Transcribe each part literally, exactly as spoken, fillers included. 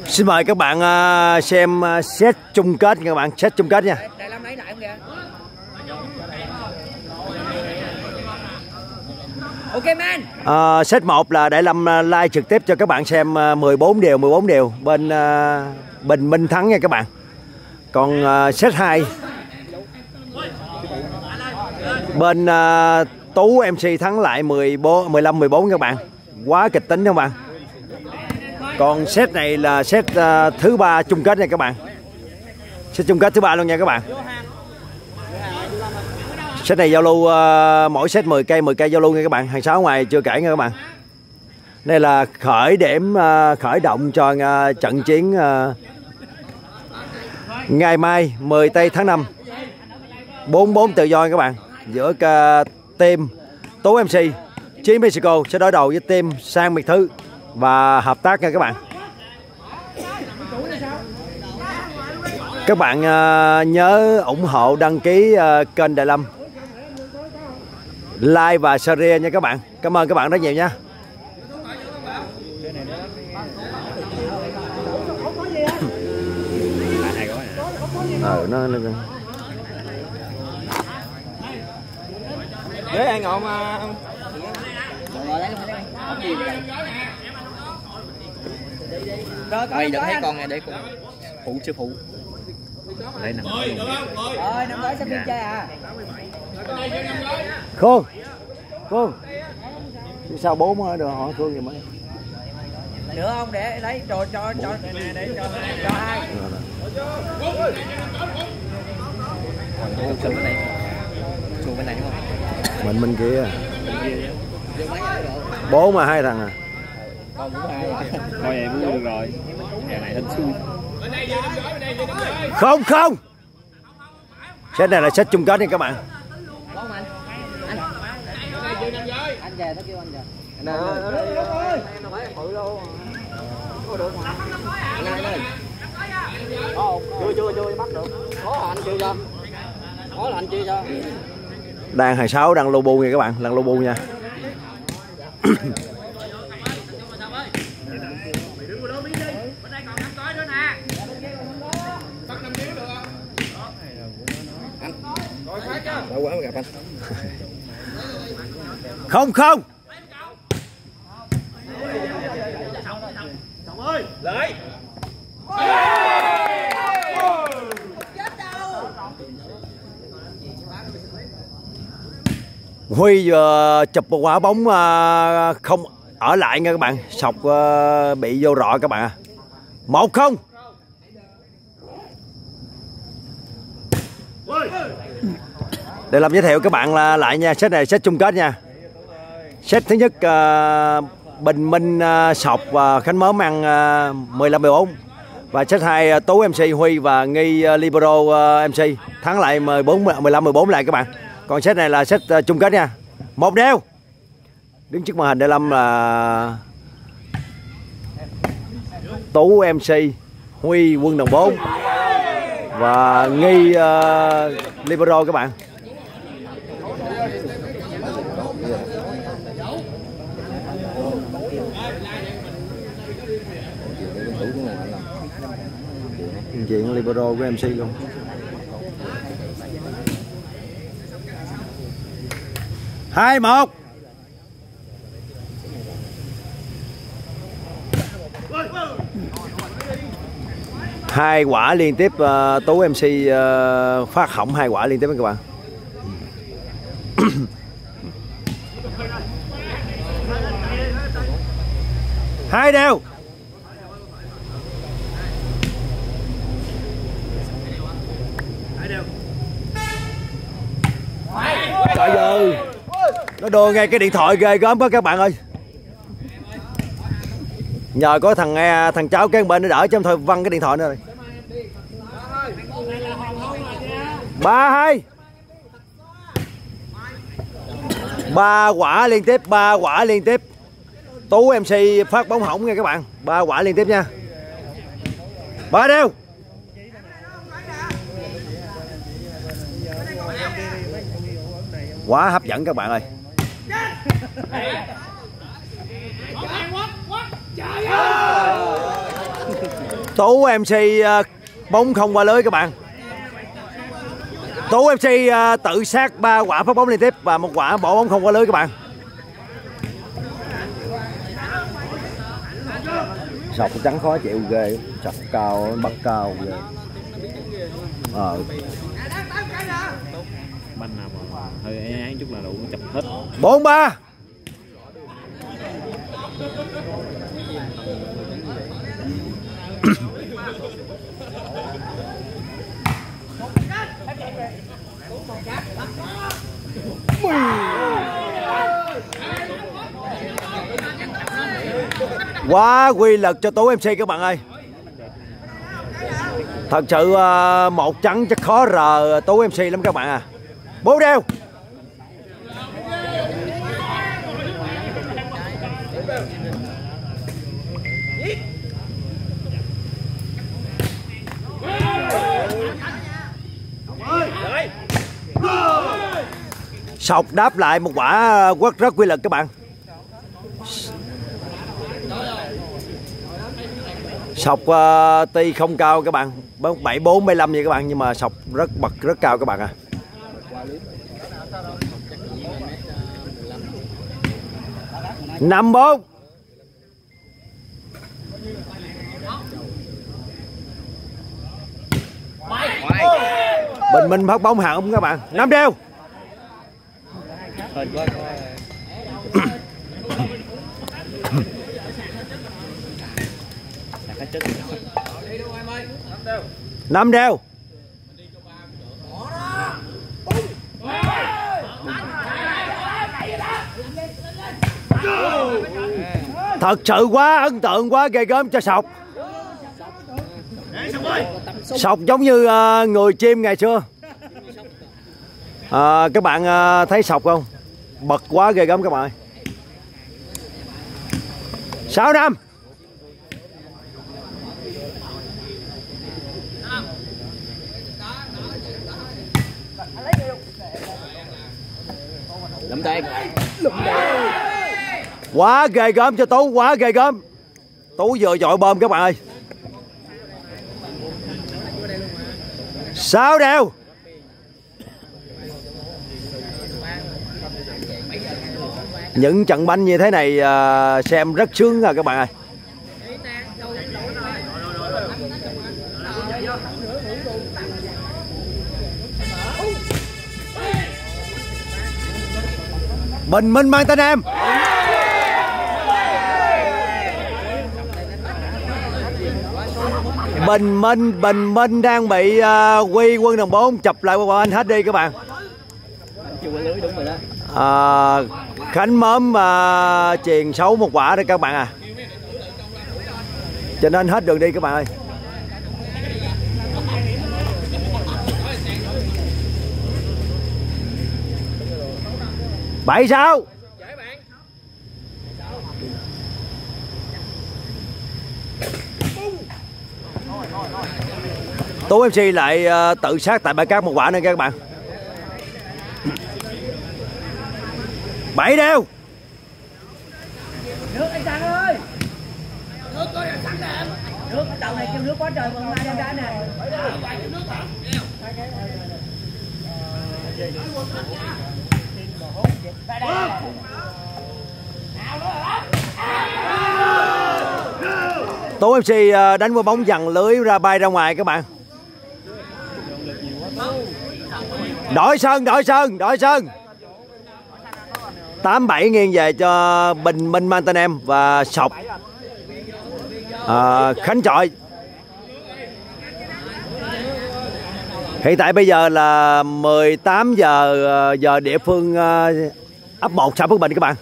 Xin mời các bạn uh, xem uh, set chung kết nha các bạn, set chung kết nha. Ok man. Uh, set một là Đại Lâm uh, live trực tiếp cho các bạn xem uh, mười bốn đều mười bốn đều bên uh, Bình Minh thắng nha các bạn. Còn uh, set hai bên uh, Tú em xê thắng lại mười bốn, mười lăm mười bốn các bạn. Quá kịch tính các bạn. Còn set này là set uh, thứ ba chung kết nha các bạn. Set chung kết thứ ba luôn nha các bạn. Set này giao lưu uh, mỗi set mười cây, mười cây giao lưu nha các bạn. Hàng sáu ngoài chưa kể nha các bạn. Đây là khởi điểm uh, khởi động cho uh, trận chiến uh, ngày mai mười tây tháng năm. bốn bốn tự do nha các bạn. Giữa uh, team Tú em xê Chiến Mexico sẽ đối đầu với team Sang Miệt Thứ và hợp tác nha các bạn. Các bạn uh, nhớ ủng hộ đăng ký uh, kênh Đại Lâm, like và share nha các bạn. Cảm ơn các bạn rất nhiều nha. Ờ nó nó Để ăn ngọn mà. Mày đừng thấy con này để con phụ sư phụ. Lấy nằm. Rồi năm tới sẽ đi chơi à. Khương. Khương. Sao bố mới được hỏi Khương vậy mới. Nữa không để lấy cho cho cho nè để cho cho hai. Xuống bên này. Xuống bên này đúng không? Mình bên kia. Bố mà hai thằng à. Con cũng hai. Thôi vậy vui được rồi. Ngày này hên xui. Không không. Set này là set chung kết nha các bạn. Không anh. Anh. Anh về nó kêu anh về. Anh ơi. Nó phải bự luôn. Có được mà. Anh ơi. Có chưa chưa chưa bắt được. Có là anh chưa cho. Có là anh chưa cho. Đang hàng sáu đang lô bu nha các bạn, đang lô bu nha. Đâu quá mới gặp anh. Không không. ơi, lại. Huy vừa chụp một quả bóng không ở lại nha các bạn, sọc bị vô rọ các bạn à. Một không. Để làm giới thiệu các bạn là lại nha, set này set chung kết nha. Set thứ nhất uh, Bình Minh uh, Sọc và Khánh Mớm ăn uh, mười lăm mười bốn. Và set hai uh, Tú em xê Huy và Nghi uh, Libero uh, em xê thắng lại mười bốn mười lăm mười bốn lại các bạn. Còn set này là set uh, chung kết nha. Một đều. Đứng trước màn hình Đại Lâm là Tú em xê Huy Quân Đồng bốn và Nghi uh, Libero các bạn. Chuyện Libero của em xê luôn. Hai một. Hai quả liên tiếp uh, Tú em xê uh, phát hỏng hai quả liên tiếp các bạn. Hai đều. Trời ơi, nó đưa ngay cái điện thoại ghê gớm quá các bạn ơi. Nhờ có thằng nghe thằng cháu kế bên nó đỡ chứ không thôi văng cái điện thoại nữa rồi. Ba hai. Ba quả liên tiếp, ba quả liên tiếp. Tú em xê phát bóng hỏng nha các bạn. Ba quả liên tiếp nha. Ba đều. Quá hấp dẫn các bạn ơi. Trời ơi. Tú em xê uh, bóng không qua lưới các bạn. Tú em xê uh, tự sát ba quả phát bóng liên tiếp và một quả bỏ bóng không qua lưới các bạn. Sọc trắng khó chịu ghê, sọc cao bắt cao ghê. Ờ. Banh nào mà hơi án án chút là đủ chập hết. Bốn ba. Quá quy lực cho Tú em xê các bạn ơi. Thật sự uh, một trắng chắc khó rờ Tú em xê lắm các bạn à. Bốn đều. Sọc đáp lại một quả quất rất quy lực các bạn. Sọc uh, tuy không cao các bạn, bảy bốn bảy lăm vậy các bạn, nhưng mà sọc rất bật rất cao các bạn à. Năm bốn. Bình Minh phát bóng hạ ung các bạn. Năm đều. Năm đều. Thật sự quá ấn tượng, quá ghê gớm cho Sọc. Sọc giống như uh, người chim ngày xưa. À, các bạn uh, thấy Sọc không? Bật quá ghê gớm các bạn ơi. Sáu năm. Lụm tiền. Quá ghê gớm cho Tú, quá ghê gớm. Tú vừa dội bơm các bạn ơi. Sáu đều. Những trận banh như thế này uh, xem rất sướng à các bạn ơi. Bình Minh mang tên em. Bình Minh Bình Minh đang bị uh, Quy quân đồng bốn chụp lại qua anh hết đi các bạn. Uh, Khánh Mớm uh, chuyền xấu một quả đấy các bạn à, cho nên hết đường đi các bạn ơi. Bảy sao. Tú em xê lại uh, tự sát tại bãi cát một quả nữa các bạn. Bảy đều. Nước anh Sang ơi. Nước coi là sẵn nè. Nước ở đầu này kêu nước quá trời mà không ai đem ra nè. Tú em xê đánh qua bóng dằn lưới ra bay ra ngoài các bạn. Đổi sân, đổi sân, đổi sân. Tám bảy nghiêng về cho Bình Minh mang tên em và Sọc à, Khánh chọi. Hiện tại bây giờ là mười tám giờ giờ địa phương ấp một xã Phước Bình các bạn.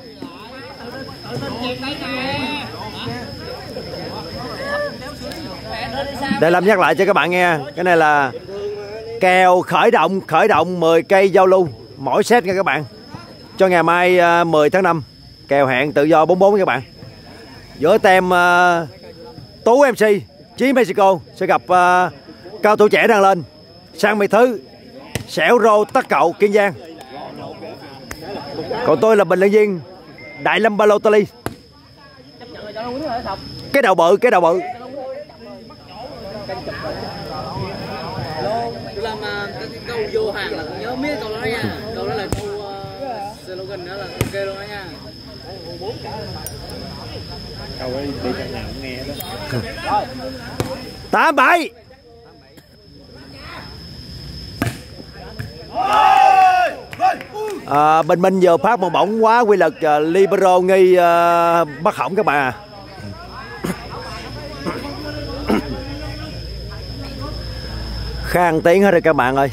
Để làm nhắc lại cho các bạn nghe, cái này là kèo khởi động khởi động mười cây giao lưu mỗi set nha các bạn. Cho ngày mai uh, mười tháng năm kèo hẹn tự do bốn bốn các bạn. Giữa tem uh, Tú em xê Chí Mexico sẽ gặp uh, cao thủ trẻ đang lên Sang Mỹ Thứ Sẻo Rô Tắc Cậu Kiên Giang. Còn tôi là bình luận viên Đại Lâm Balotelli. Cái đầu bự, cái đầu bự. làm cái câu vô hàng là nhớ biết câu đó nha. Câu đó là câu uh, slogan đó là ok luôn đó nha. Câu ấy đi trong nào cũng nghe đó. Tám bảy. À, Bình Minh vừa phát một bóng quá quy lực, uh, libero nghi uh, bắt hỏng các bạn à. Khang tiếng hết rồi các bạn ơi.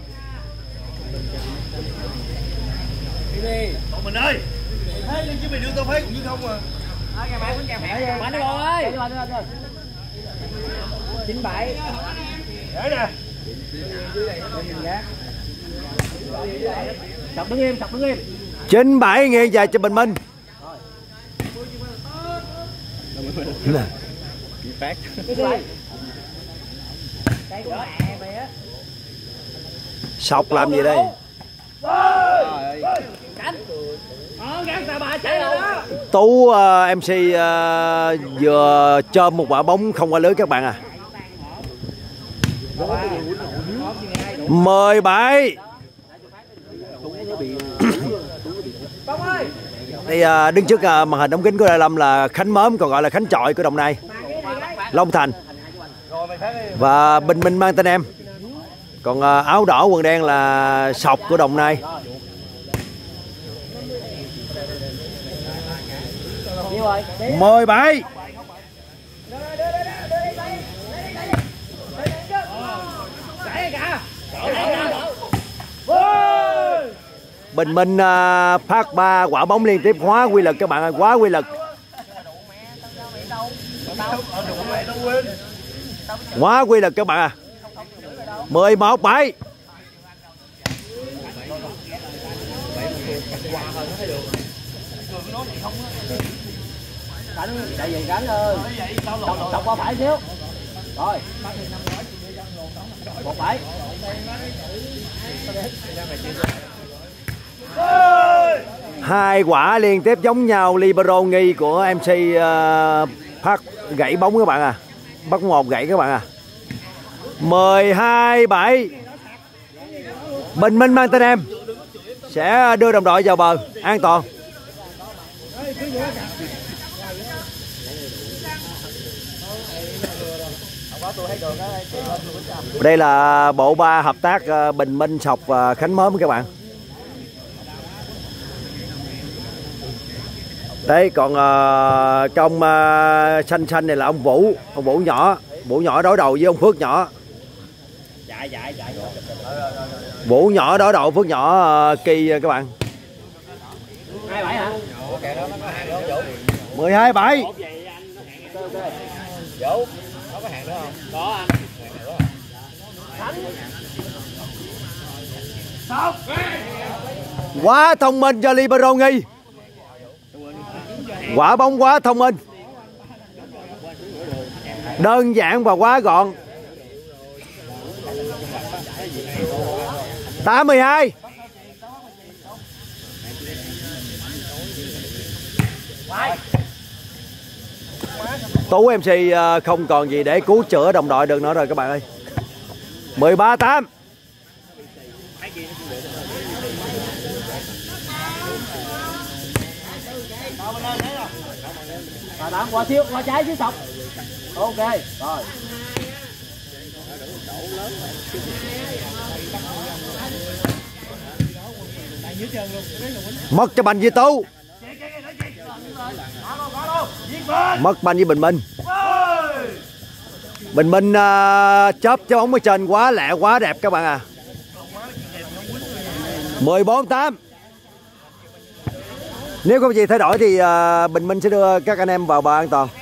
Mình ơi, thế chứ mày đưa tao thấy cũng như không à. Bắn đi bò ơi. Chín bảy. Để nè. Chọc đứng im, chọc đứng im. Chín bảy nghiêng về cho Bình Minh. Phát. Sọc làm gì đây? Tú uh, em xê uh, vừa chôm một quả bóng không qua lưới các bạn à. Mười bảy. Đây uh, đứng trước uh, màn hình ống kính của Đại Lâm là Khánh Mớm, còn gọi là Khánh Chọi của Đồng Nai, Long Thành. Và Bình Minh mang tên em. Còn uh, áo đỏ quần đen là Sọc của Đồng Nai. Mười bảy. Bình Minh uh, phát ba quả bóng liên tiếp hóa quy lực các bạn ơi, quá quy lực. Quá quy lực các bạn à. Mười một bảy. Chạy về cánh ơi. Chọc qua phải xíu. Rồi. Một bảy. Hai quả liên tiếp giống nhau, libero nghi của em xê uh, phát gãy bóng các bạn à. Bắt một gãy các bạn à. Mười hai bảy. Bình Minh mang tên em sẽ đưa đồng đội vào bờ an toàn. Đây là bộ ba hợp tác uh, Bình Minh, Sọc và Khánh Mớm các bạn. Đấy, còn uh, cái ông uh, xanh xanh này là ông Vũ, ông Vũ nhỏ, Vũ nhỏ đối đầu với ông Phước nhỏ. Vũ nhỏ đối đầu Phước nhỏ uh, kỳ các bạn. hai bảy hả? Mười hai bảy. Vũ, có cái hàng nữa không? Có anh. Quá thông minh cho libero nghi. Quả bóng quá thông minh, đơn giản và quá gọn. Tám mươi hai. Tú em xê không còn gì để cứu chữa đồng đội được nữa rồi các bạn ơi. Mười ba tám. Rồi tám qua xíu, qua trái xíu Sọc. Ok, rồi. Mất cho banh với Tú. Mất banh với Bình Minh. Bình Minh uh, chớp trái bóng ở trên quá lẹ quá đẹp các bạn à. Mười bốn tám. Nếu không gì thay đổi thì uh, Bình Minh sẽ đưa các anh em vào bờ an toàn.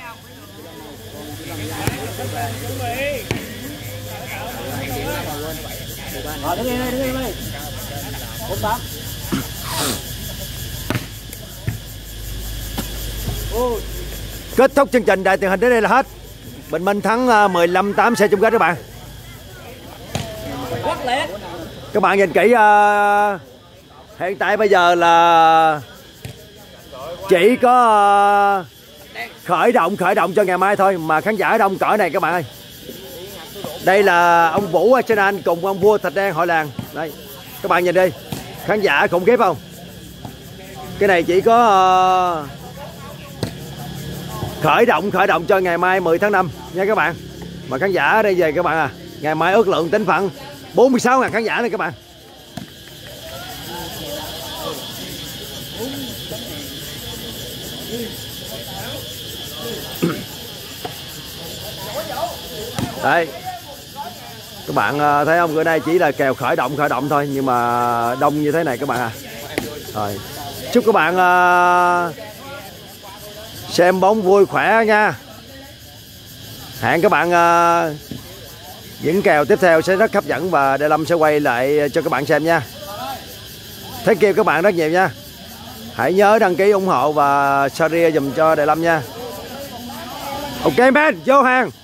Rồi đứng im đi, đứng im đi. bốn tám. Kết thúc chương trình đại tiền hình đến đây là hết. Bình Minh thắng uh, mười lăm tám xe chung kết các bạn. Các bạn nhìn kỹ uh, hiện tại bây giờ là chỉ có uh, khởi động khởi động cho ngày mai thôi mà khán giả đông cỡ này các bạn ơi. Đây là ông Vũ Arsenal cùng ông vua Thạch Đen hội làng. Đây, các bạn nhìn đi, khán giả khủng khiếp không? Cái này chỉ có uh, khởi động khởi động cho ngày mai mười tháng năm nha các bạn. Mà khán giả ở đây về các bạn à, ngày mai ước lượng tính phận bốn mươi sáu ngàn khán giả này các bạn. Đây các bạn thấy không, bữa nay chỉ là kèo khởi động khởi động thôi nhưng mà đông như thế này các bạn à. Rồi chúc các bạn uh, xem bóng vui khỏe nha. Hẹn các bạn uh, những kèo tiếp theo sẽ rất hấp dẫn và Đại Lâm sẽ quay lại cho các bạn xem nha. Thank you các bạn rất nhiều nha. Hãy nhớ đăng ký ủng hộ và share dùm cho Đại Lâm nha. Ok man, vô hàng.